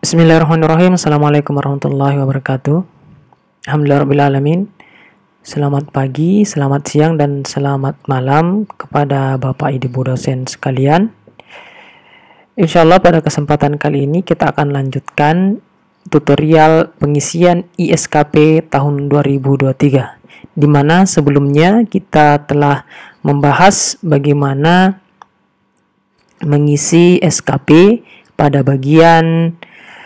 Bismillahirrahmanirrahim. Assalamualaikum warahmatullahi wabarakatuh. Alhamdulillahirrahmanirrahim. Selamat pagi, selamat siang, dan selamat malam kepada Bapak Ibu dosen sekalian. Insya Allah pada kesempatan kali ini kita akan lanjutkan tutorial pengisian ISKP tahun 2023, di mana sebelumnya kita telah membahas bagaimana mengisi SKP pada bagian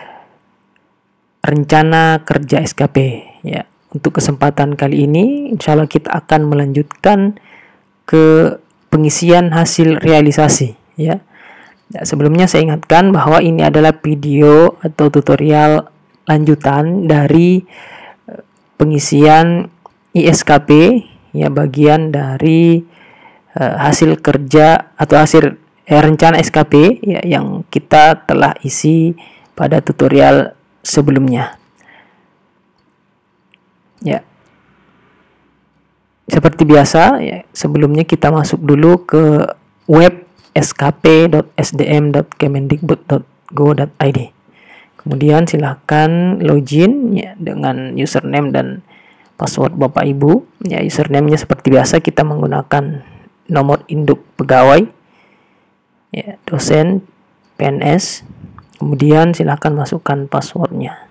rencana kerja SKP ya. Untuk kesempatan kali ini insya Allah kita akan melanjutkan ke pengisian hasil realisasi ya. Sebelumnya saya ingatkan bahwa ini adalah video atau tutorial lanjutan dari pengisian ISKP ya, bagian dari hasil kerja atau hasil rencana SKP ya, yang kita telah isi pada tutorial sebelumnya ya. Seperti biasa ya, sebelumnya kita masuk dulu ke web skp.sdm.kemendikbud.go.id. Kemudian silahkan login ya dengan username dan password Bapak Ibu ya. Username-nya seperti biasa kita menggunakan nomor induk pegawai ya, dosen PNS. Kemudian silahkan masukkan passwordnya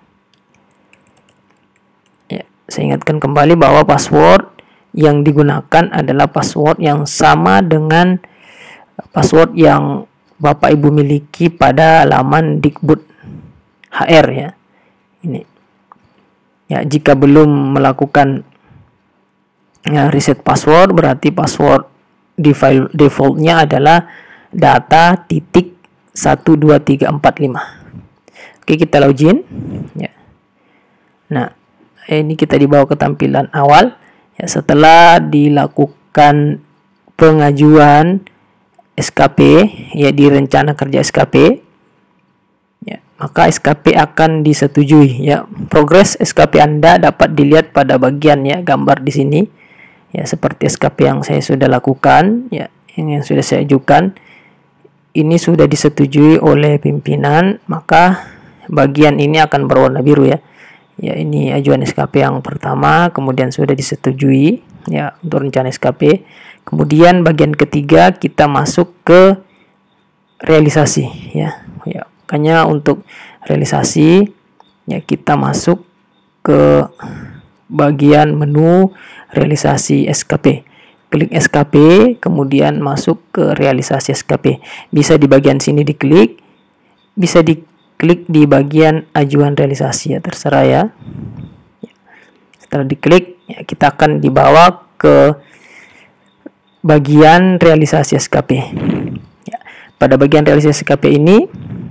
ya. Saya ingatkan kembali bahwa password yang digunakan adalah password yang sama dengan password yang Bapak Ibu miliki pada laman Dikbud HR ya. Ini ya, jika belum melakukan ya, reset password, berarti password defaultnya adalah data titik 12345. Oke, kita login ya. Nah, ini kita dibawa ke tampilan awal ya. Setelah dilakukan pengajuan SKP ya di rencana kerja SKP ya, maka SKP akan disetujui ya. Progres SKP Anda dapat dilihat pada bagian ya gambar di sini ya, seperti SKP yang saya sudah lakukan ya, yang sudah saya ajukan. Ini sudah disetujui oleh pimpinan, maka bagian ini akan berwarna biru ya. Ya, ini ajuan SKP yang pertama, kemudian sudah disetujui ya untuk rencana SKP. Kemudian bagian ketiga kita masuk ke realisasi ya. Ya, makanya untuk realisasi ya kita masuk ke bagian menu realisasi SKP. Klik SKP, kemudian masuk ke realisasi SKP. Bisa di bagian sini diklik, bisa diklik di bagian ajuan realisasi ya, terserah ya. Setelah diklik, ya, kita akan dibawa ke bagian realisasi SKP. Ya, pada bagian realisasi SKP ini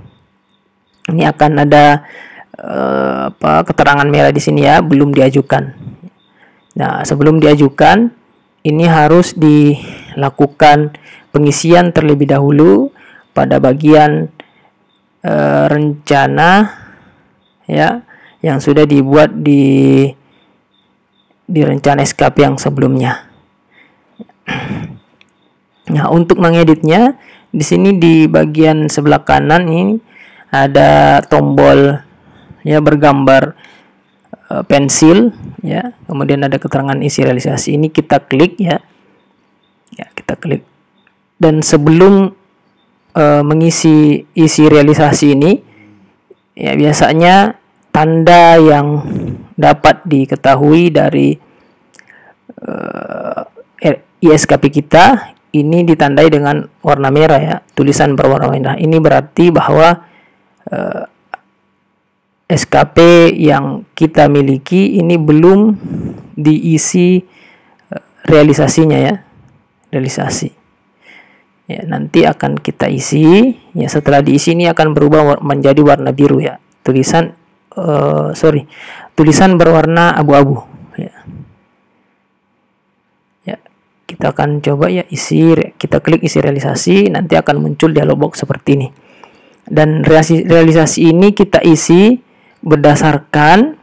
akan ada keterangan merah di sini ya, belum diajukan. Nah, sebelum diajukan, ini harus dilakukan pengisian terlebih dahulu pada bagian rencana ya, yang sudah dibuat di rencana SKP yang sebelumnya. Nah, untuk mengeditnya di sini di bagian sebelah kanan ini ada tombol ya bergambar pensil ya, kemudian ada keterangan isi realisasi. Ini kita klik ya. Ya, kita klik. Dan sebelum mengisi isi realisasi ini ya, biasanya tanda yang dapat diketahui dari ISKP kita ini ditandai dengan warna merah ya, tulisan berwarna merah. Ini berarti bahwa SKP yang kita miliki ini belum diisi realisasinya ya, realisasi. Ya, nanti akan kita isi. Ya, setelah diisi ini akan berubah menjadi warna biru ya. Tulisan berwarna abu-abu. Ya. Ya, kita akan coba ya isi. Kita klik isi realisasi, nanti akan muncul dialog box seperti ini. Dan realisasi ini kita isi berdasarkan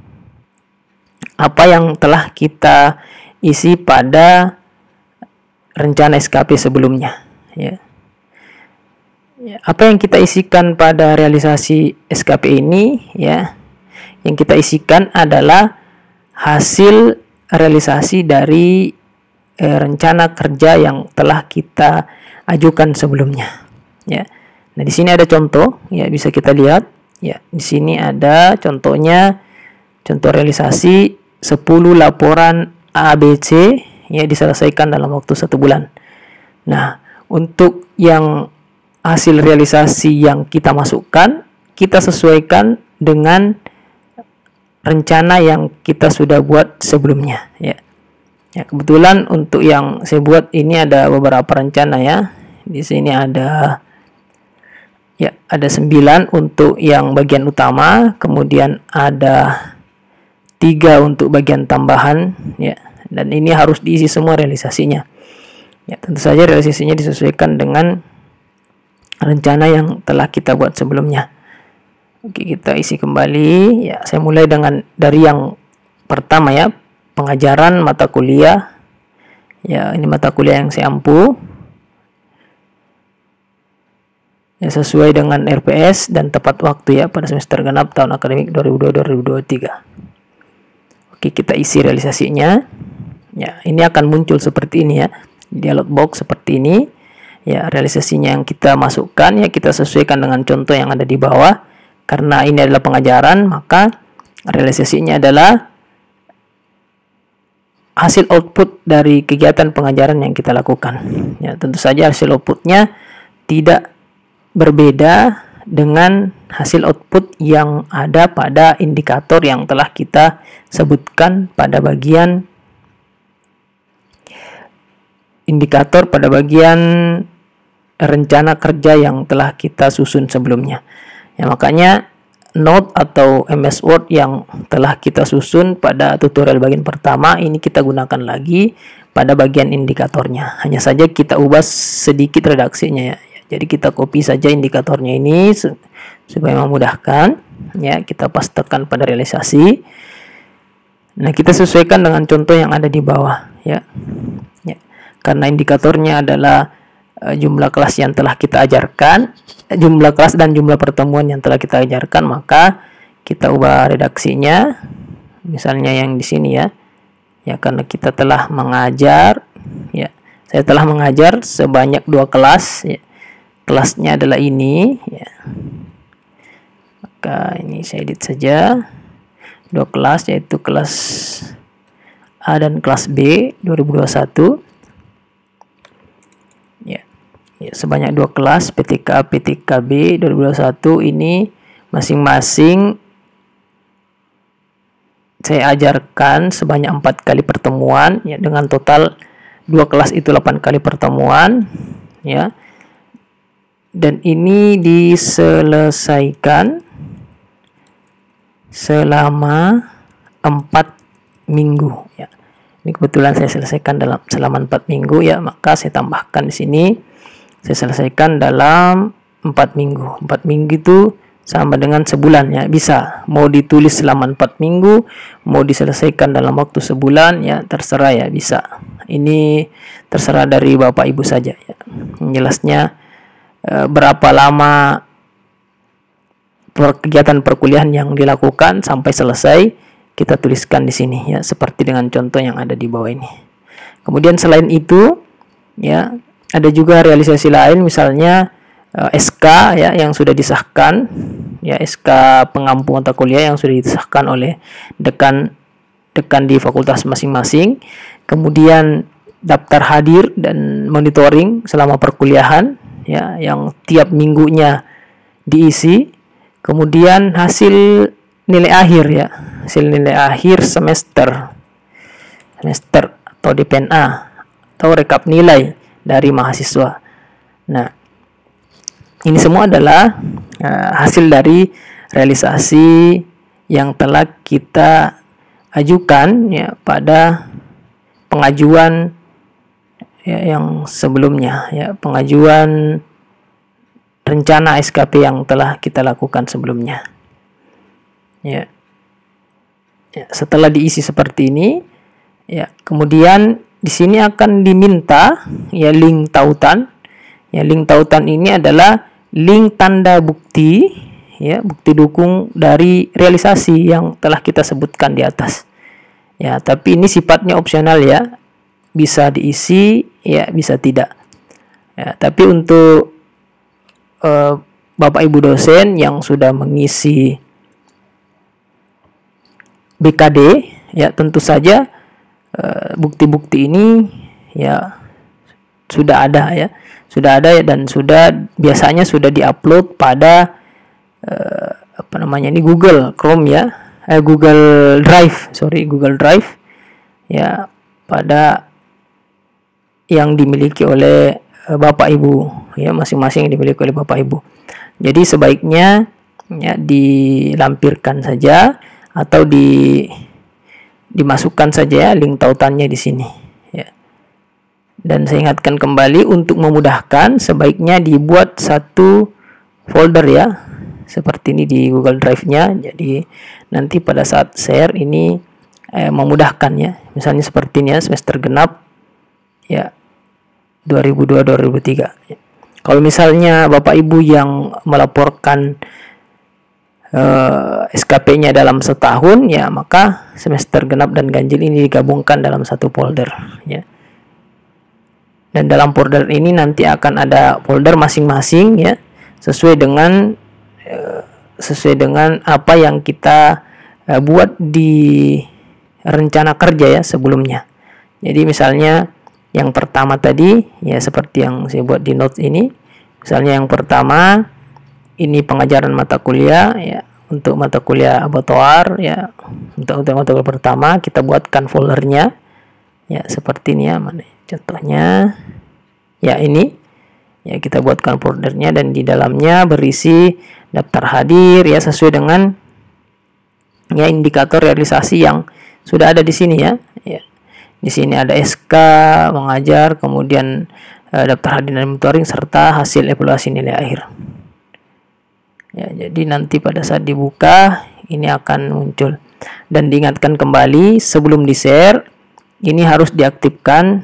apa yang telah kita isi pada rencana SKP sebelumnya ya. Ya, apa yang kita isikan pada realisasi SKP ini, ya, yang kita isikan adalah hasil realisasi dari rencana kerja yang telah kita ajukan sebelumnya. Ya, nah di sini ada contoh, ya bisa kita lihat. Ya, di sini ada contohnya, contoh realisasi 10 laporan ABC, ya, diselesaikan dalam waktu 1 bulan. Nah, untuk yang hasil realisasi yang kita masukkan, kita sesuaikan dengan rencana yang kita sudah buat sebelumnya, ya. Ya, kebetulan untuk yang saya buat ini ada beberapa rencana, ya. Di sini ada, ya, ada 9 untuk yang bagian utama, kemudian ada 3 untuk bagian tambahan, ya. Dan ini harus diisi semua realisasinya. Ya, tentu saja realisasinya disesuaikan dengan rencana yang telah kita buat sebelumnya. Oke, kita isi kembali. Ya, saya mulai dari yang pertama, ya, pengajaran mata kuliah. Ya, ini mata kuliah yang saya ampu. Ya, sesuai dengan RPS dan tepat waktu, ya, pada semester genap tahun akademik 2022-2023. Oke, kita isi realisasinya. Ya, ini akan muncul seperti ini, ya. Dialog box seperti ini. Ya, realisasinya yang kita masukkan, ya, kita sesuaikan dengan contoh yang ada di bawah. Karena ini adalah pengajaran, maka realisasinya adalah hasil output dari kegiatan pengajaran yang kita lakukan. Ya, tentu saja hasil outputnya tidak berbeda dengan hasil output yang ada pada indikator yang telah kita sebutkan pada bagian indikator pada bagian rencana kerja yang telah kita susun sebelumnya. Ya, makanya note atau MS Word yang telah kita susun pada tutorial bagian pertama ini kita gunakan lagi pada bagian indikatornya. Hanya saja kita ubah sedikit redaksinya, ya. Jadi kita copy saja indikatornya ini supaya memudahkan, ya. Kita pastekan pada realisasi. Nah, kita sesuaikan dengan contoh yang ada di bawah, ya. Ya. Karena indikatornya adalah jumlah kelas yang telah kita ajarkan, jumlah kelas dan jumlah pertemuan yang telah kita ajarkan, maka kita ubah redaksinya. Misalnya yang di sini, ya. Ya, karena kita telah mengajar, ya. Saya telah mengajar sebanyak 2 kelas, ya. Kelasnya adalah ini, ya. Maka ini saya edit saja. 2 kelas, yaitu kelas A dan kelas B 2021. Ya, sebanyak 2 kelas PTK A, PTK B 2021 ini masing-masing saya ajarkan sebanyak 4 kali pertemuan, ya, dengan total 2 kelas itu 8 kali pertemuan, ya. Dan ini diselesaikan selama 4 minggu, ya. Ini kebetulan saya selesaikan selama 4 minggu, ya, maka saya tambahkan di sini. Saya selesaikan dalam 4 minggu. 4 minggu itu sama dengan sebulan, ya. Bisa mau ditulis selama 4 minggu, mau diselesaikan dalam waktu sebulan, ya, terserah, ya, bisa. Ini terserah dari Bapak Ibu saja, ya. Jelasnya berapa lama kegiatan perkuliahan yang dilakukan sampai selesai kita tuliskan di sini, ya, seperti dengan contoh yang ada di bawah ini. Kemudian selain itu, ya, ada juga realisasi lain, misalnya SK, ya, yang sudah disahkan, ya, SK pengampu mata kuliah yang sudah disahkan oleh dekan di fakultas masing-masing. Kemudian daftar hadir dan monitoring selama perkuliahan, ya, yang tiap minggunya diisi. Kemudian hasil nilai akhir, ya, hasil nilai akhir semester atau DPNA atau rekap nilai dari mahasiswa. Nah, ini semua adalah hasil dari realisasi yang telah kita ajukan, ya, pada pengajuan, ya, yang sebelumnya, ya, pengajuan rencana SKP yang telah kita lakukan sebelumnya. Ya. Ya, setelah diisi seperti ini, ya, kemudian di sini akan diminta, ya, link tautan. Ya, link tautan ini adalah link tanda bukti, ya, bukti dukung dari realisasi yang telah kita sebutkan di atas. Ya, tapi ini sifatnya opsional ya. Bisa diisi, ya, bisa tidak. Ya, tapi untuk Bapak Ibu dosen yang sudah mengisi BKD, ya, tentu saja bukti-bukti ini ya sudah ada ya. Sudah ada dan biasanya sudah diupload pada ini Google Chrome ya. Google Drive ya, pada yang dimiliki oleh Bapak Ibu ya, masing-masing yang dimiliki oleh Bapak Ibu. Jadi sebaiknya ya dilampirkan saja atau dimasukkan saja ya link tautannya di sini ya. Dan saya ingatkan kembali, untuk memudahkan sebaiknya dibuat satu folder ya, seperti ini di Google Drive-nya. Jadi nanti pada saat share ini memudahkan ya. Misalnya seperti ini ya, semester genap ya 2002-2003 ya. Kalau misalnya Bapak Ibu yang melaporkan SKP-nya dalam setahun ya, maka semester genap dan ganjil ini digabungkan dalam satu folder ya. Dan dalam folder ini nanti akan ada folder masing-masing ya, sesuai dengan apa yang kita buat di rencana kerja ya sebelumnya. Jadi misalnya yang pertama tadi ya, seperti yang saya buat di notes ini. Misalnya yang pertama ini pengajaran mata kuliah ya, untuk mata kuliah abattoir ya. Untuk mata kuliah pertama kita buatkan foldernya ya, seperti ini ya. Mana contohnya ya, ini ya, kita buatkan foldernya dan di dalamnya berisi daftar hadir ya, sesuai dengan ya indikator realisasi yang sudah ada di sini ya. Ya. Di sini ada SK mengajar, kemudian daftar hadir dan monitoring, serta hasil evaluasi nilai akhir. Ya, jadi nanti pada saat dibuka ini akan muncul. Dan diingatkan kembali sebelum di-share ini harus diaktifkan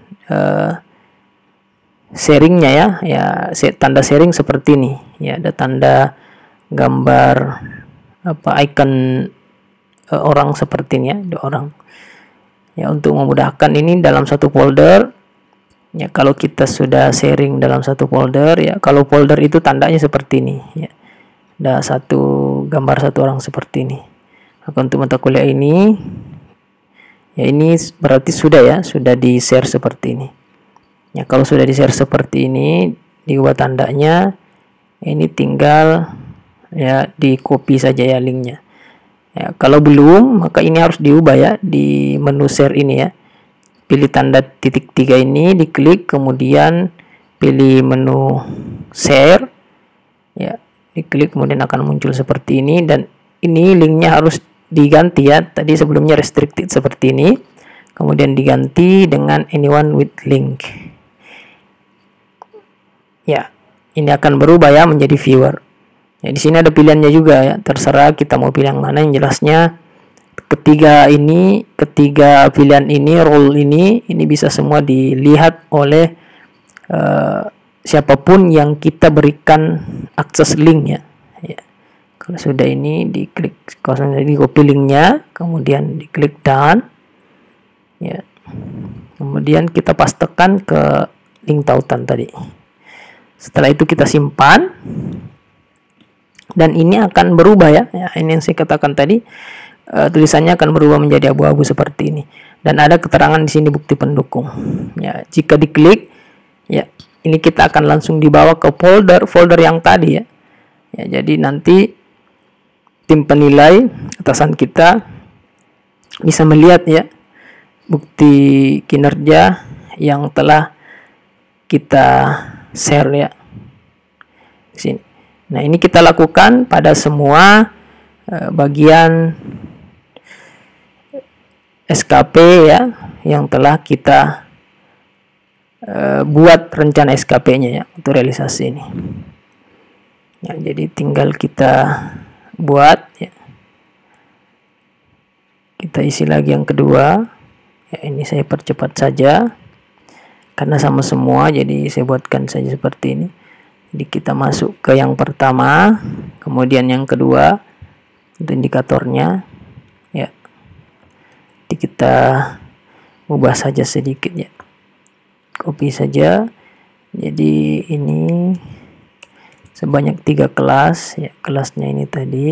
sharingnya ya. Ya, tanda sharing seperti ini. Ya, ada tanda gambar icon orang seperti ini ya, ada orang. Ya, untuk memudahkan ini dalam satu folder. Ya, kalau kita sudah sharing dalam satu folder ya, kalau folder itu tandanya seperti ini ya. Ada satu gambar satu orang seperti ini. Maka untuk mata kuliah ini ya, ini berarti sudah di-share seperti ini. Ya, kalau sudah di-share seperti ini, diubah tandanya, ini tinggal ya di-copy saja ya linknya. Ya, kalau belum, maka ini harus diubah ya di menu share ini ya. Pilih tanda titik 3 ini, diklik, kemudian pilih menu share. Ya, diklik, kemudian akan muncul seperti ini, dan ini linknya harus diganti ya. Tadi sebelumnya restricted seperti ini, kemudian diganti dengan anyone with link. Ya, ini akan berubah ya menjadi viewer. Ya, di sini ada pilihannya juga ya, terserah kita mau pilih yang mana. Yang jelasnya ketiga pilihan ini, role ini bisa semua dilihat oleh siapapun yang kita berikan akses link ya. Ya. Kalau sudah ini diklik, kalau sudah di copy linknya, kemudian diklik done. Ya. Kemudian kita pastekan ke link tautan tadi. Setelah itu kita simpan. Dan ini akan berubah ya. Ya, ini yang saya katakan tadi, tulisannya akan berubah menjadi abu-abu seperti ini. Dan ada keterangan di sini bukti pendukung. Ya, jika diklik, ya, ini kita akan langsung dibawa ke folder yang tadi ya. Ya, jadi nanti tim penilai atasan kita bisa melihat ya bukti kinerja yang telah kita share ya. Di sini. Nah, ini kita lakukan pada semua bagian SKP ya yang telah kita buat rencana SKP-nya ya untuk realisasi ini. Ya, jadi tinggal kita buat ya. Kita isi lagi yang kedua. Ya, ini saya percepat saja karena sama semua, jadi saya buatkan saja seperti ini. Jadi kita masuk ke yang pertama, kemudian yang kedua untuk indikatornya ya. Jadi kita ubah saja sedikit ya, copy saja. Jadi ini sebanyak 3 kelas ya, kelasnya ini tadi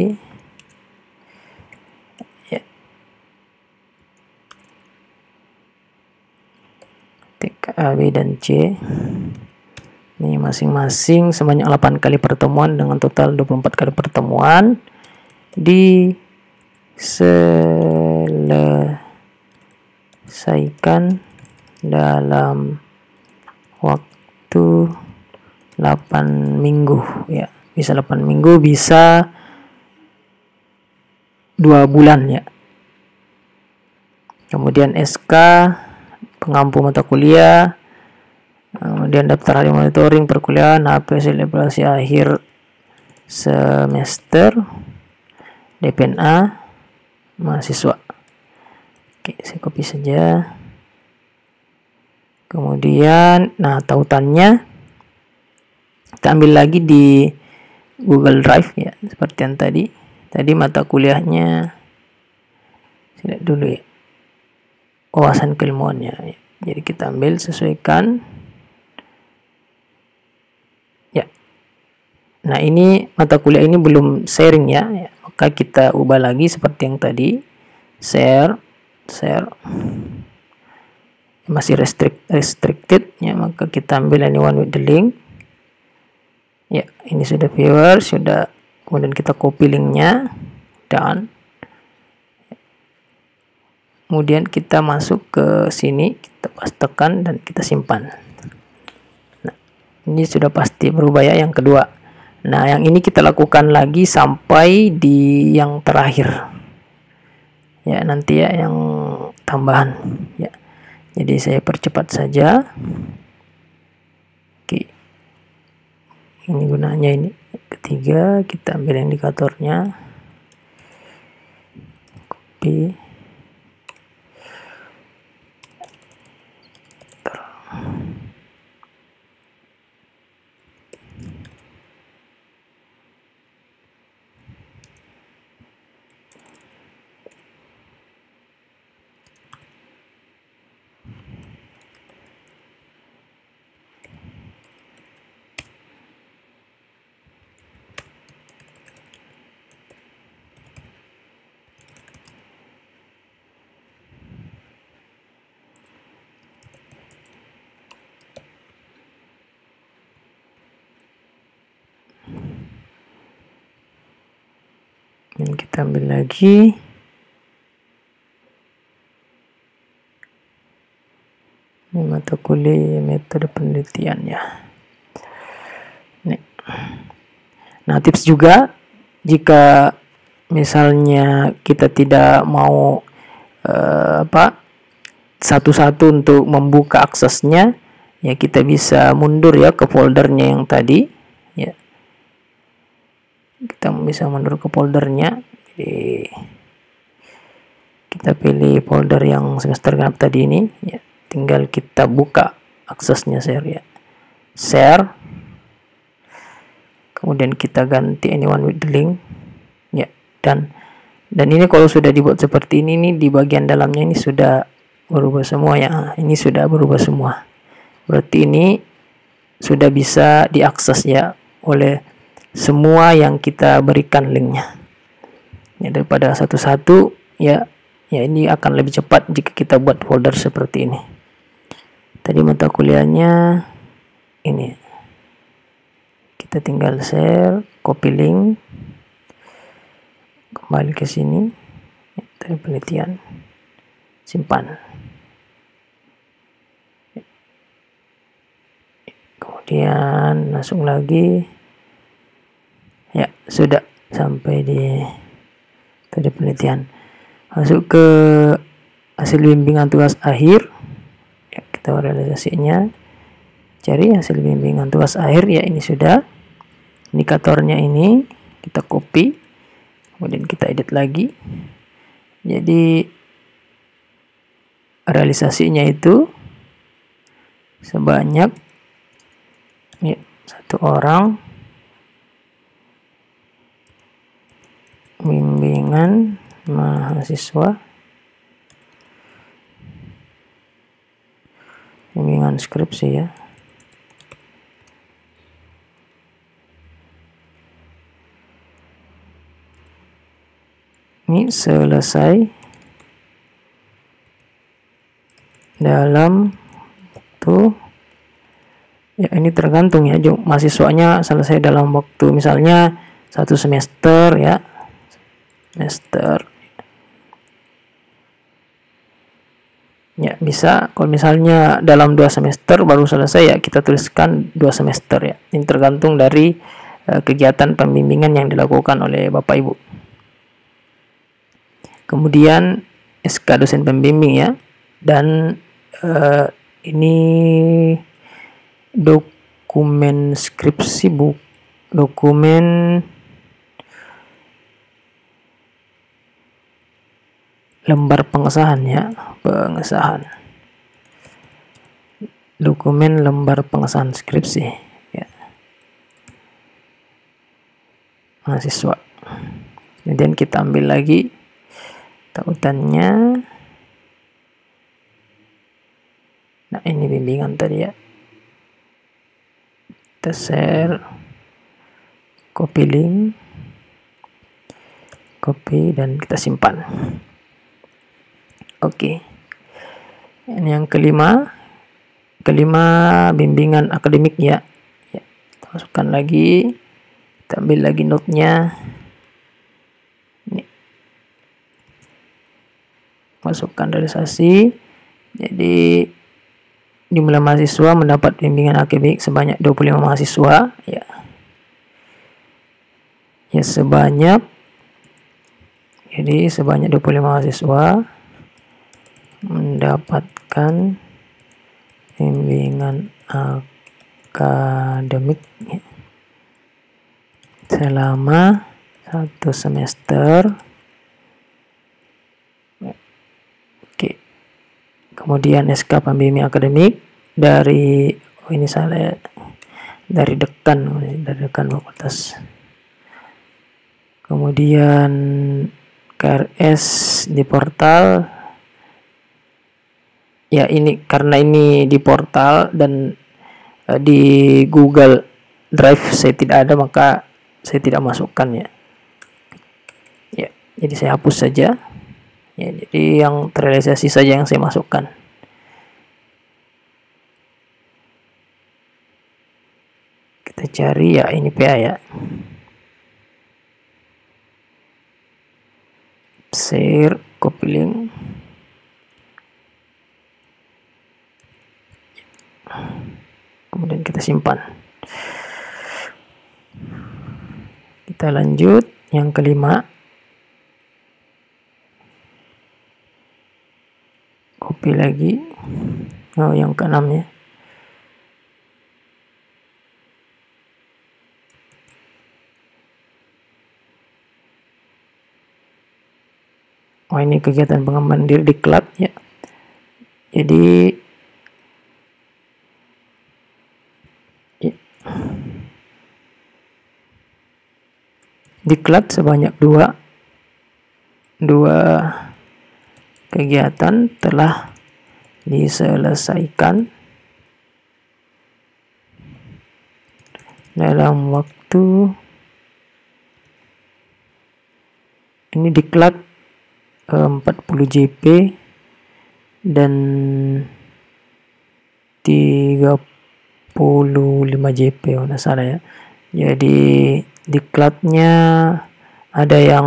ya, TK, A, B, dan C. Ini masing-masing sebanyak 8 kali pertemuan dengan total 24 kali pertemuan, diselesaikan dalam waktu 8 minggu ya. Bisa 8 minggu, bisa 2 bulan ya. Kemudian SK pengampu mata kuliah, kemudian daftar hari monitoring perkuliahan, HP hasil evaluasi akhir semester, DPNA mahasiswa. Oke, saya copy saja. Kemudian tautannya kita ambil lagi di Google Drive ya, seperti yang tadi mata kuliahnya saya lihat dulu ya, wawasan keilmuannya ya. Jadi kita ambil, sesuaikan ya. Nah, ini mata kuliah ini belum sharing ya, maka kita ubah lagi seperti yang tadi, share masih restricted ya, maka kita ambil anyone with the link ya. Ini sudah viewer, sudah, kemudian kita copy linknya dan kemudian kita masuk ke sini, kita pastekan dan kita simpan. Nah, ini sudah pasti berubah ya yang kedua. Nah, yang ini kita lakukan lagi sampai di yang terakhir ya, nanti ya yang tambahan ya. Jadi saya percepat saja. Oke, ini gunanya ini. Ketiga, kita ambil indikatornya, copy, dan kita ambil lagi ini mata kuliah metode penelitiannya. Nah, tips juga jika misalnya kita tidak mau satu-satu untuk membuka aksesnya ya, kita bisa mundur ya ke foldernya yang tadi ya. Kita bisa mundur ke foldernya. Jadi kita pilih folder yang semester genap tadi ini ya, tinggal kita buka aksesnya, share ya, share, kemudian kita ganti anyone with the link ya. Dan ini kalau sudah dibuat seperti ini nih, di bagian dalamnya ini sudah berubah semua ya. Ini sudah berubah semua, berarti ini sudah bisa diakses ya oleh semua yang kita berikan linknya ya, daripada satu-satu ya. Ini akan lebih cepat jika kita buat folder seperti ini. Tadi mata kuliahnya ini, kita tinggal share, copy link, kembali ke sini ya, dari penelitian, simpan. Kemudian langsung lagi ya, sudah sampai di tadi penelitian. Masuk ke hasil bimbingan tugas akhir ya, kita realisasinya, cari hasil bimbingan tugas akhir ya. Ini sudah, indikatornya ini kita copy, kemudian kita edit lagi. Jadi realisasinya itu sebanyak ya, 1 orang bimbingan mahasiswa, bimbingan skripsi ya. Ini selesai dalam waktu ya, ini tergantung ya, mahasiswanya selesai dalam waktu misalnya 1 semester ya, semester ya. Bisa kalau misalnya dalam 2 semester baru selesai ya, kita tuliskan 2 semester ya. Ini tergantung dari kegiatan pembimbingan yang dilakukan oleh Bapak Ibu. Kemudian SK dosen pembimbing ya, dan ini dokumen skripsi, dokumen lembar pengesahan ya, pengesahan dokumen lembar pengesahan skripsi ya, mahasiswa. Kemudian kita ambil lagi tautannya. Nah, ini bimbingan tadi ya. Kita share, copy link, copy, dan kita simpan. Oke. Ini yang kelima bimbingan akademik ya. Kita masukkan lagi, kita ambil lagi note-nya. Masukkan realisasi. Jadi jumlah mahasiswa mendapat bimbingan akademik sebanyak 25 mahasiswa ya. Ya, sebanyak 25 mahasiswa mendapatkan bimbingan akademik ya, selama 1 semester. Kemudian SK pembimbing akademik dari ini salah, dari dekan fakultas. Kemudian KRS di portal ya, ini karena ini di portal dan di Google Drive saya tidak ada, maka saya tidak masukkan ya. Ya, jadi saya hapus saja. Ya, jadi yang terrealisasi saja yang saya masukkan. Kita cari ya, ini PA ya. Share, copy link. Kemudian kita simpan. Kita lanjut yang kelima. Copy lagi. Oh, yang keenam ya. Oh, ini kegiatan pengembangan diri diklat ya. Jadi ya, diklat sebanyak dua kegiatan telah diselesaikan dalam waktu ini diklat 40 JP dan 35 JP kalau salah ya. Jadi diklatnya ada yang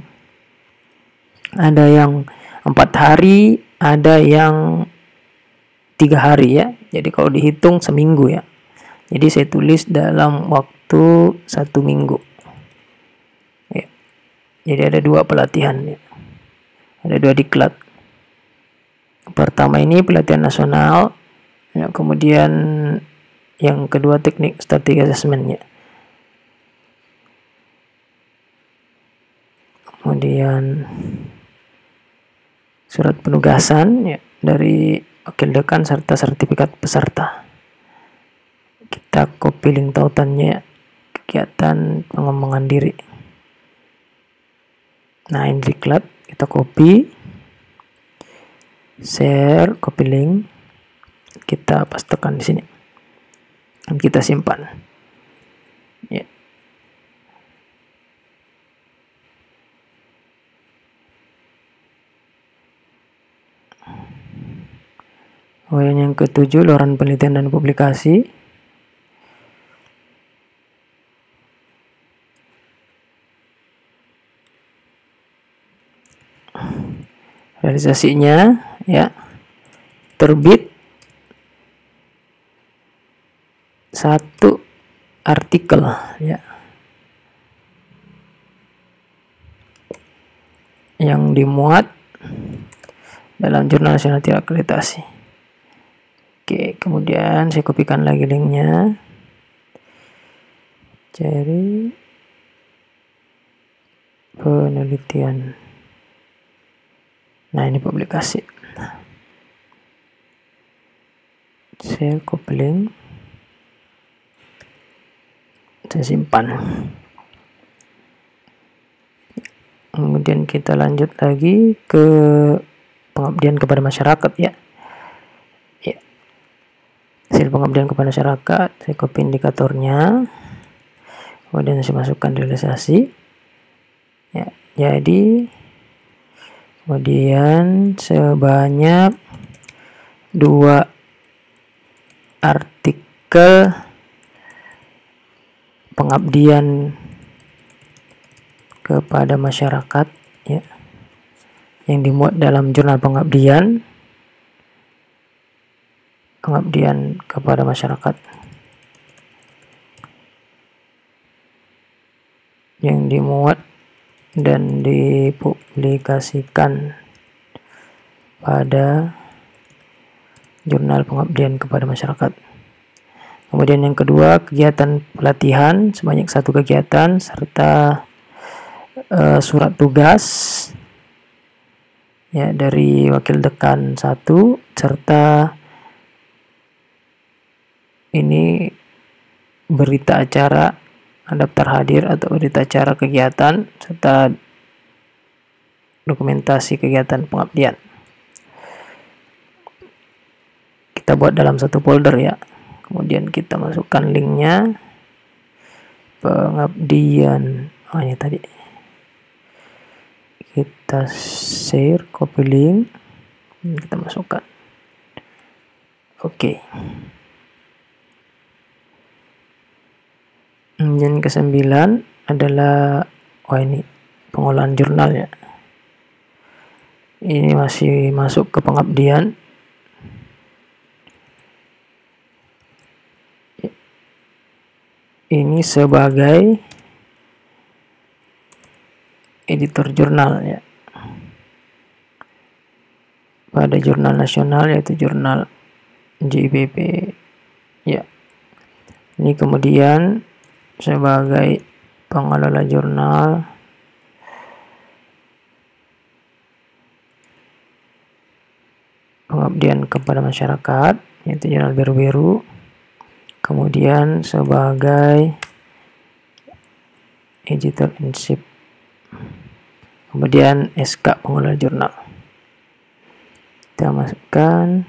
4 hari, ada yang 3 hari ya. Jadi kalau dihitung seminggu ya. Jadi saya tulis dalam waktu 1 minggu ya. Jadi ada 2 pelatihan ya. Ada 2 diklat. Pertama ini pelatihan nasional ya, kemudian yang kedua teknik strategi asesmen ya. Kemudian surat penugasan ya, dari wakil dekan serta sertifikat peserta. Kita kita copy link tautannya, kegiatan pengembangan diri. Nah, ini diklat, kita copy, share, copy link, kita pastekan di sini, dan kita simpan. Ya. Yang ketujuh, luaran penelitian dan publikasi. Realisasinya ya, terbit 1 artikel ya, yang dimuat dalam jurnal nasional terakreditasi. Oke, kemudian saya kopikan lagi linknya, cari penelitian. Nah, ini publikasi. Saya copy link, saya simpan. Kemudian kita lanjut lagi ke pengabdian kepada masyarakat ya. Hasil pengabdian kepada masyarakat, saya copy indikatornya, kemudian saya masukkan realisasi ya. Jadi kemudian sebanyak 2 artikel pengabdian kepada masyarakat ya, yang dimuat dalam jurnal pengabdian kepada masyarakat, yang dimuat dan dipublikasikan pada jurnal pengabdian kepada masyarakat. Kemudian yang kedua, kegiatan pelatihan sebanyak 1 kegiatan serta surat tugas ya dari wakil dekan 1, serta ini berita acara daftar hadir atau berita acara kegiatan serta dokumentasi kegiatan pengabdian. Kita buat dalam 1 folder ya. Kemudian kita masukkan linknya, pengabdian. Ini tadi. Kita share, copy link, kita masukkan. Oke. Yang ke-9 adalah ini pengolahan jurnal ya. Ini masih masuk ke pengabdian. Ini sebagai editor jurnal ya, pada jurnal nasional yaitu jurnal JIPP ya. Ini kemudian sebagai pengelola jurnal pengabdian kepada masyarakat yaitu jurnal Biru-Biru. Kemudian sebagai editor in chief, kemudian SK pengelola jurnal. Kita masukkan,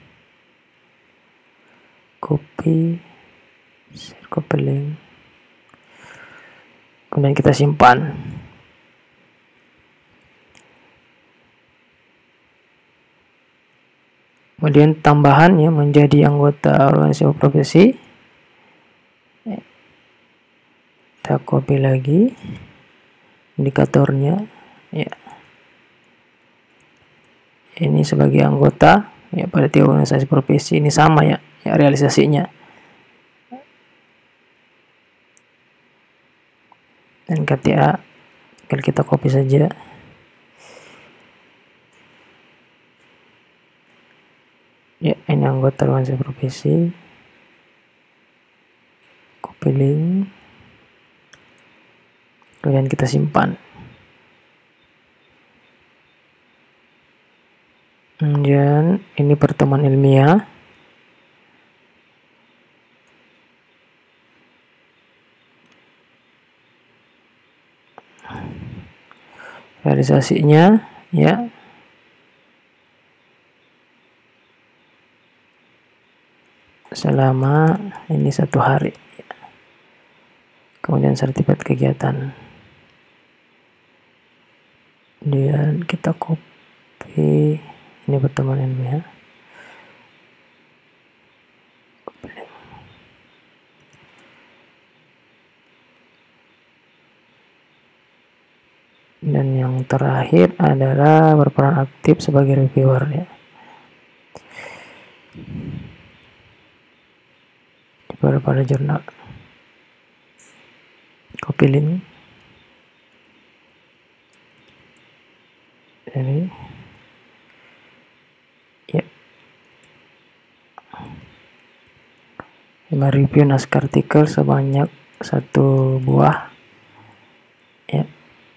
copy, share, copy link, kemudian kita simpan. Kemudian tambahannya menjadi anggota organisasi profesi. Kita copy lagi indikatornya ya. Ini sebagai anggota ya pada tiap organisasi profesi, ini sama ya, realisasinya. Dan KTA kalau kita copy saja. Ya, ini anggota organisasi profesi. Copy link. Kemudian kita simpan. Kemudian ini pertemuan ilmiah. realisasinya ya. Selama ini 1 hari. Kemudian sertifikat kegiatan. Dan kita copy ini pertemuan ini ya. Dan yang terakhir adalah berperan aktif sebagai reviewer ya. Pada jurnal. Copy link. Ini ya. Mereview naskah artikel sebanyak 1 buah ya.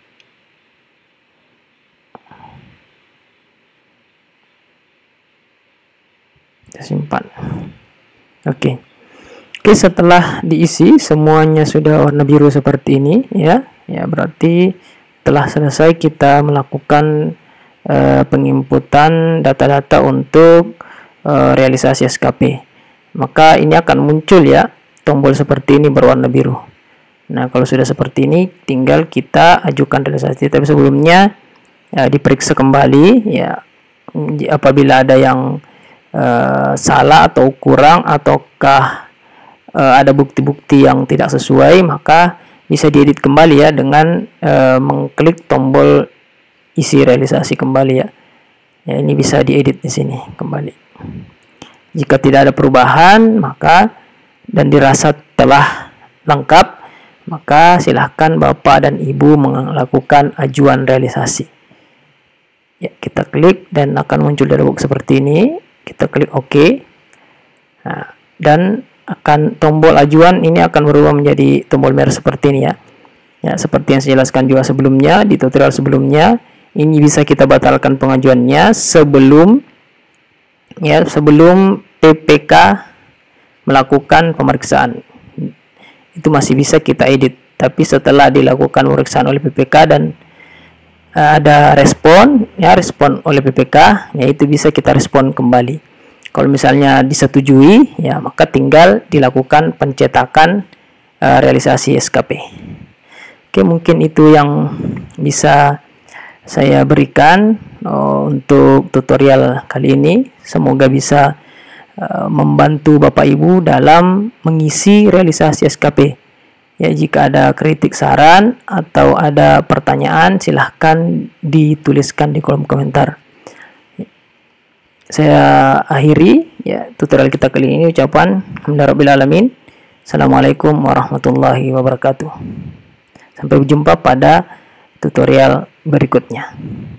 Kita simpan. Oke, setelah diisi semuanya sudah warna biru seperti ini ya. Ya, berarti telah selesai kita melakukan penginputan data-data untuk realisasi SKP. Maka ini akan muncul ya tombol seperti ini berwarna biru. Nah, kalau sudah seperti ini tinggal kita ajukan realisasi, tapi sebelumnya diperiksa kembali ya, apabila ada yang salah atau kurang ataukah ada bukti-bukti yang tidak sesuai, maka bisa diedit kembali ya dengan mengklik tombol isi realisasi kembali ya. Ya, ini bisa diedit di sini kembali. Jika tidak ada perubahan maka dan dirasa telah lengkap, maka silahkan Bapak dan Ibu melakukan ajuan realisasi. Ya, kita klik dan akan muncul dialog seperti ini. Kita klik OK. Nah, dan akan tombol ajuan ini akan berubah menjadi tombol merah seperti ini ya. Ya, seperti yang saya jelaskan juga sebelumnya di tutorial sebelumnya, ini bisa kita batalkan pengajuannya sebelum PPK melakukan pemeriksaan. Itu masih bisa kita edit, tapi setelah dilakukan pemeriksaan oleh PPK dan ada respon oleh PPK, ya itu bisa kita respon kembali. Kalau misalnya disetujui, ya maka tinggal dilakukan pencetakan realisasi SKP. Oke, mungkin itu yang bisa saya berikan untuk tutorial kali ini. Semoga bisa membantu Bapak Ibu dalam mengisi realisasi SKP. Ya, jika ada kritik, saran, atau ada pertanyaan, silahkan dituliskan di kolom komentar. Saya akhiri ya tutorial kita kali ini ucapan alhamdulillahirabbil alamin. Assalamualaikum warahmatullahi wabarakatuh. Sampai berjumpa pada tutorial berikutnya.